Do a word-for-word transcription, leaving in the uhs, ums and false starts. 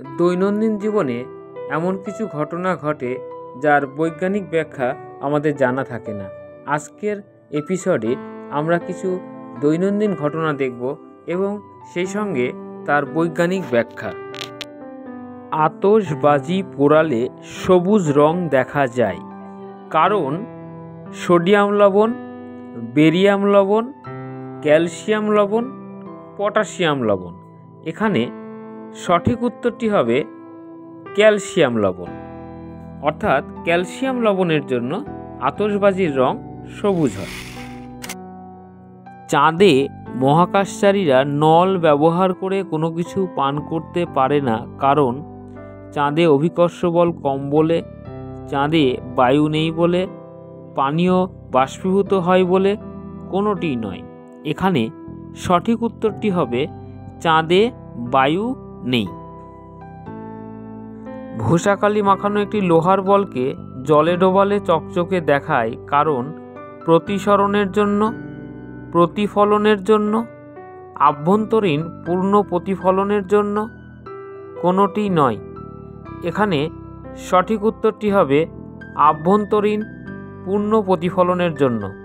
দৈনন্দিন জীবনে এমন কিছু ঘটনা ঘটে যার বৈজ্ঞানিক ব্যাখ্যা আমাদের জানা থাকে না। আজকের এপিসোডে আমরা কিছু দৈনন্দিন ঘটনা দেখব এবং সেই সঙ্গে তার বৈজ্ঞানিক ব্যাখ্যা। আতশবাজি পোড়ালে সবুজ রং দেখা যায়, কারণ সোডিয়াম লবণ, বেরিয়াম লবণ, ক্যালসিয়াম লবণ, পটাশিয়াম লবণ। এখানে সঠিক উত্তরটি হবে ক্যালসিয়াম লবণ। অর্থাৎ ক্যালসিয়াম লবণের জন্য আতশবাজির রং সবুজ হয়। চাঁদে মহাকাশচারীরা নল ব্যবহার করে কোনো কিছু পান করতে পারে না, কারণ চাঁদে অভিকর্ষ বল কম বলে, চাঁদে বায়ু নেই বলে, পানীয় বাষ্পীভূত হয় বলে, কোনোটিই নয়। এখানে সঠিক উত্তরটি হবে চাঁদে বায়ু নেই। ভূষাকালি মাখানো একটি লোহার বলকে জলে ডোবালে চকচকে দেখায়, কারণ প্রতিসরণের জন্য, প্রতিফলনের জন্য, আভ্যন্তরীণ পূর্ণ প্রতিফলনের জন্য, কোনোটি নয়। এখানে সঠিক উত্তরটি হবে আভ্যন্তরীণ পূর্ণ প্রতিফলনের জন্য।